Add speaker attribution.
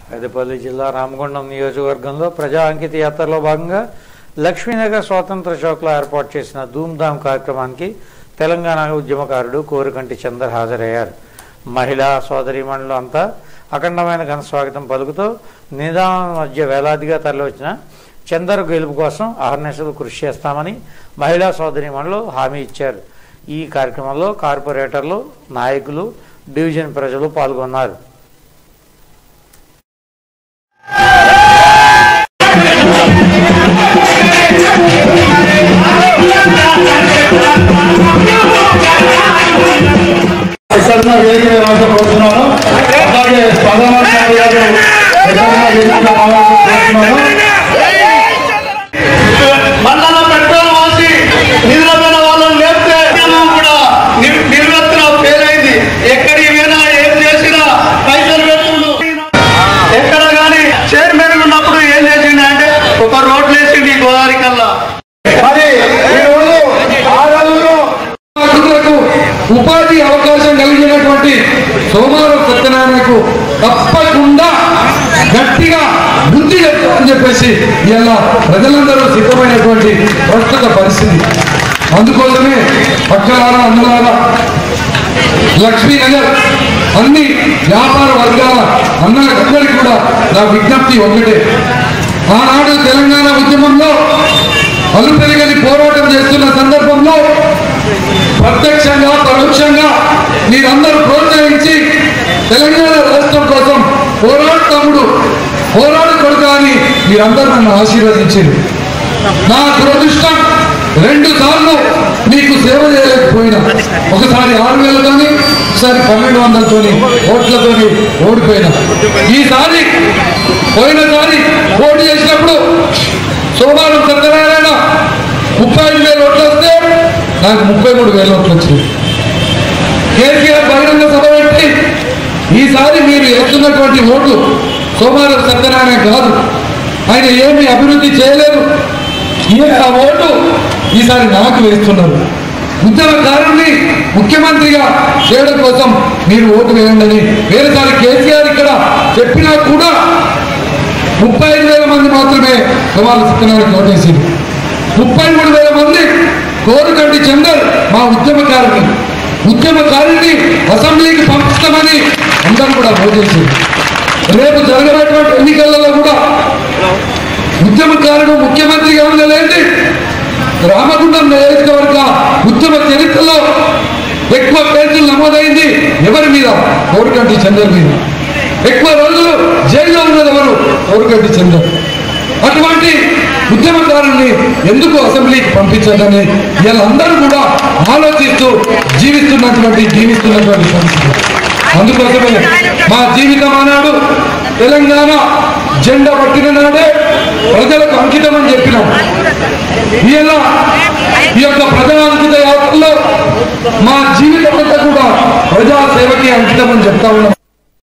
Speaker 1: పెద్దపల్లి జిల్లా రామగుండం నియోజకవర్గంలో ప్రజా అంకిత యాత్రలో భాగంగా లక్ష్మీనగర్ స్వాతంత్ర చౌక్లో ఏర్పాటు చేసిన ధూమ్ధామ్ కార్యక్రమానికి తెలంగాణ ఉద్యమకారుడు కోరుకంటి చందర్ హాజరయ్యారు. మహిళా సోదరీమణులు అంతా అఖండమైన ఘన స్వాగతం పలుకుతూ నిదానం మధ్య వేలాదిగా తరలివచ్చిన చందర్ గెలుపు కోసం అహర్నిశలు కృషి చేస్తామని మహిళా సోదరీమణులు హామీ ఇచ్చారు. ఈ కార్యక్రమంలో కార్పొరేటర్లు, నాయకులు, డివిజన్ ప్రజలు పాల్గొన్నారు.
Speaker 2: మళ్ళా పెట్రోల్ వాసి నిద్రపోయిన వాళ్ళని లేపితే కూడా నిర్వర్తన పేరైంది. ఎక్కడికి పోయినా ఏం చేసినా పైసలు పెట్టుకుంటూ ఎక్కడ కానీ చైర్మన్ ఉన్నప్పుడు ఏం చేసింది అంటే ఒక రోడ్లు వేసింది గోదావరి కల్లా.
Speaker 3: మరి ఈరోజు ఆడవాళ్ళలో ఉపాధి అవకాశం కలిగినటువంటి సోమవారం సత్యనారాయణకు తప్పకుండా గట్టిగా బుద్ధి చెప్తామని చెప్పేసి ఇలా ప్రజలందరూ సిద్ధమైనటువంటి ప్రస్తుత పరిస్థితి. అందుకోసమే పక్కలారా అన్నలారా లక్ష్మీనగర్ అన్ని వ్యాపార వర్గాల అన్నలందరికీ కూడా నా విజ్ఞప్తి ఒకటే. ఆనాడు తెలంగాణ ఉద్యమంలో అలుపెరగని పోరాటం చేస్తున్న సందర్భంలో ప్రత్యక్షంగా పరోక్షంగా మీరందరూ ప్రోత్సహించి తెలంగాణ రాష్ట్రం కోసం పోరాడు కొడుకు అని మీరందరూ నన్ను ఆశీర్వదించారు. నా దురదృష్టం 2 సార్లు మీకు సేవ చేయలేకపోయినా, ఒకసారి 6,000తోని, ఒకసారి 1,200తోని ఓట్లతోని ఓడిపోయినా. ఈసారి పోయినసారి పోటీ చేసినప్పుడు సోమవారం సత్యనారాయణ 35,000 ఓట్లు వస్తే నాకు 33,000 ఓట్లు వచ్చింది. కేసీఆర్ బహిరంగ సభ పెట్టి ఈసారి మీరు వేస్తున్నటువంటి ఓట్లు సోమవారం సత్యనారాయణ కాదు, ఆయన ఏమి అభివృద్ధి చేయలేదు, ఆ ఓటు ఈసారి నాకు వేస్తున్నారు. ఉద్యమకారుల్ని ముఖ్యమంత్రిగా చేయడం కోసం మీరు ఓటు వేయండి అని వేరేసారి కేసీఆర్ ఇక్కడ చెప్పినా కూడా 35,000 మంది మాత్రమే సోమవారం సత్యనారాయణ ఓటేసింది. 33,000 మంది కోరుకంటి చందర్ మా ఉద్యమకారుని అసెంబ్లీకి పంపిస్తామని అందరూ కూడా ఓటేసింది. రేపు జరగబోయేటువంటి ఎన్నికలలో కూడా ఉద్యమకారుడు ముఖ్యమంత్రిగా ఉండలేండి. రామగుండం నియోజకవర్గ ఉద్యమ చరిత్రలో ఎక్కువ కేసులు నమోదైంది ఎవరి మీద? కోరుకంటి చందర్ మీద. ఎక్కువ రోజులు జైల్లో ఉన్నది ఎవరు? కోరుకంటి చందర్. అటువంటి ఉద్యమకారుల్ని ఎందుకు అసెంబ్లీకి పంపించాలని వీళ్ళందరూ కూడా ఆలోచిస్తూ జీవిస్తున్నటువంటి పరిస్థితి. అందుకోసమే మా జీవితం ఆనాడు తెలంగాణ జెండా పట్టిన నాడే ప్రజలకు అంకితం అని చెప్పినాం. ఇలా ఈ యొక్క ప్రజా అంకిత యాత్రలో మా జీవితం అంతా కూడా ప్రజాసేవకి అంకితం అని చెప్తా ఉన్నాం.